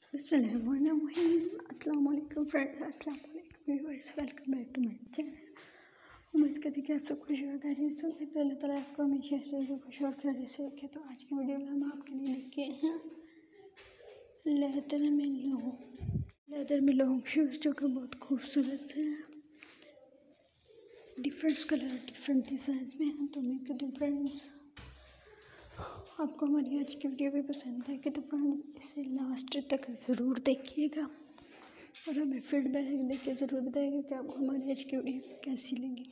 बिस्मिल्लाहिर्रहमानिर्रहीम। अस्सलाम वालेकुम फ्रेंड्स, अस्सलाम वालेकुम viewers, welcome back to my channel. उम्मीद करती कि आप सब खुश और खैरियत से होंगे। तो अल्लाह ताला आपको हमेशा से खुश और खैरियत से रखे। तो आज की वीडियो में हम आपके लिए लेके आए हैं लेदर में लॉन्ग शूज़, जो कि बहुत खूबसूरत हैं। डिफरेंट कलर, डिफरेंट डिज़ाइंस में हैं। तो उम्मीद करती हूँ फ्रेंड्स आपको हमारी आज की वीडियो भी पसंद आएगी। तो फ्रेंड्स इसे लास्ट तक ज़रूर देखिएगा और हमें फीडबैक देख के ज़रूर बताइएगा कि आपको हमारी आज की वीडियो कैसी लगी।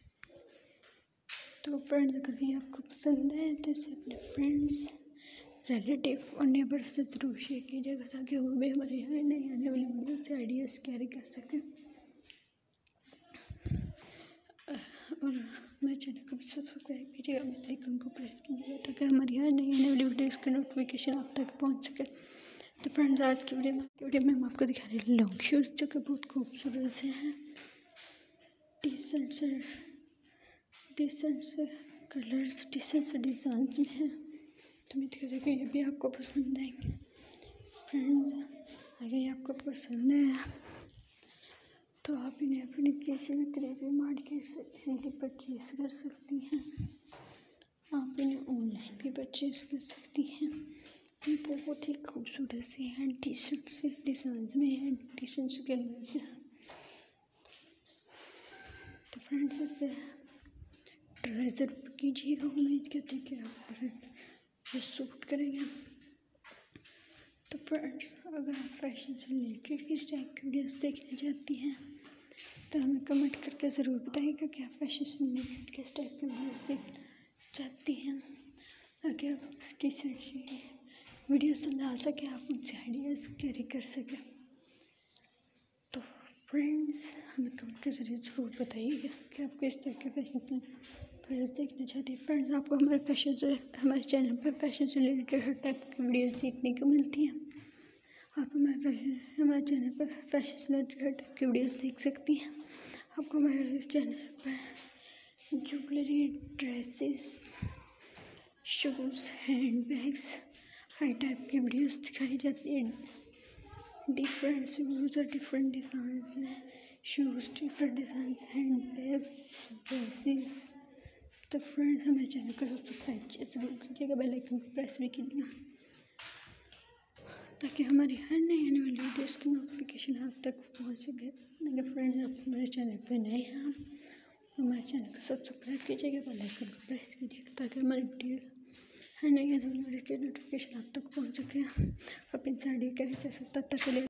तो फ्रेंड्स अगर ये आपको पसंद है तो इसे अपने फ्रेंड्स, रिलेटिव और नेबर से ज़रूर शेयर कीजिएगा, ताकि वो भी हमारे यहाँ नई आने वाली वीडियो से आइडियाज़ कैरी कर सकें। और मेरे चैनल को भी सब्सक्राइब कीजिएगा, बेल आइकन को प्रेस कीजिएगा, ताकि हमारी यहाँ नई आने वाली वीडियोज़ की नोटिफिकेशन आप तक पहुँच सके। तो फ्रेंड्स आज की वीडियो में हम आपको दिखा रहे हैं लॉन्ग शूज़, जो कि बहुत खूबसूरत से हैं। डिसेंट से कलर्स, डिसेंट से डिज़ाइंस में हैं। तो उम्मीद करें कि ये भी आपको पसंद आएंगे। फ्रेंड्स अगर ये आपको पसंद है तो आप इन्हें अपने किसी भी करीबी मार्केट से इजीली परचेज़ कर सकती हैं। आप इन्हें ऑनलाइन भी परचेज़ कर सकती हैं। ये बहुत ही खूबसूरत से हैं, डिसेंट से डिज़ाइंस में हैं, डिसेंट से कलर्स हैं। तो फ्रेंड्स इसे ट्राई ज़रूर कीजिएगा। उम्मीद करते हैं कि आप फ्रेंड ये सूट करेंगे। तो फ्रेंड्स अगर आप फैशन से रिलेटेड किस टाइप की वीडियोस देखना चाहती हैं तो हमें कमेंट करके ज़रूर बताइएगा कि आप फैशन से रिलेटेड किस टाइप की वीडियोस देखना चाहती हैं, ताकि आप डिसेंट सी वीडियोस ला सकें, आप उनसे आइडियाज़ कैरी कर सकें। तो फ्रेंड्स हमें कमेंट के ज़रिए ज़रूर बताइएगा कि आप किस तरह के फैशन से वीडियोस देखना चाहती हैं। फ्रेंड्स आपको हमारे चैनल पर फैशन से रिलेटेड हर टाइप की वीडियोस देखने को मिलती हैं। आप हमारे चैनल पर फैशन से रिलेटेड हर टाइप की वीडियोस देख सकती हैं। आपको हमारे चैनल पर jewellery, dresses, shoes, handbags, हर टाइप की वीडियोस दिखाई जाती है। डिफरेंट शूज़ और डिफरेंट डिज़ाइंस में shoes, different designs, handbags, dresses. तो फ्रेंड्स हमारे चैनल को सब्सक्राइब ज़रूर कीजिएगा, बेल आइकन को प्रेस भी कीजिएगा, ताकि हमारी हर नई आने वाली वीडियोस की नोटिफिकेशन आप तक पहुंच सके। अगर फ्रेंड्स आप हमारे चैनल पर नए हैं तो हमारे चैनल को सब्सक्राइब कीजिएगा, बेल आइकन को प्रेस कीजिएगा, ताकि हमारी वीडियो हर नई आने वाली वीडियो की नोटिफिकेशन आप तक पहुंच सके। आप इन साइड कैरी कर सकते तब तक के लिए